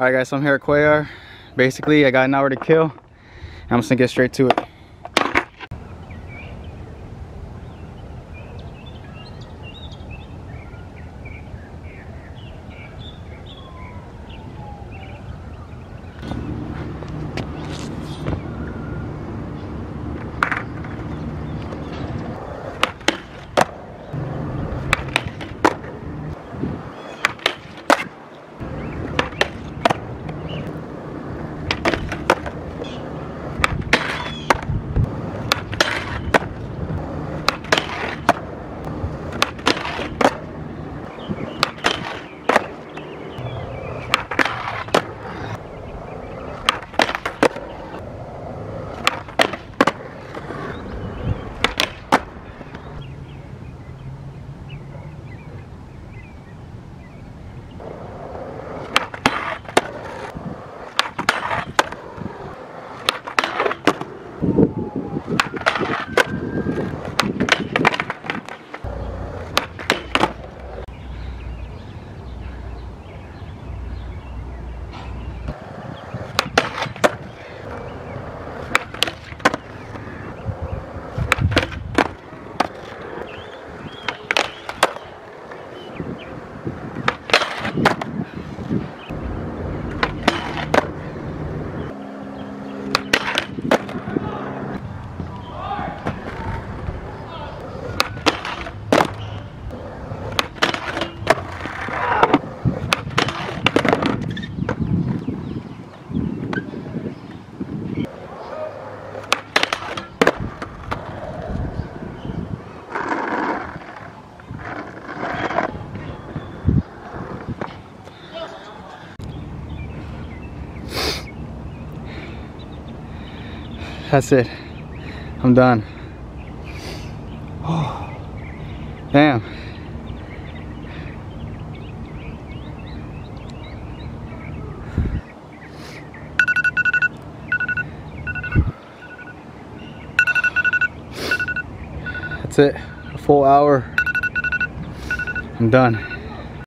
Alright guys, so I'm here at cuellar. Basically, I got an hour to kill, and I'm just gonna get straight to it. That's it. I'm done. Oh, damn. That's it. A full hour. I'm done.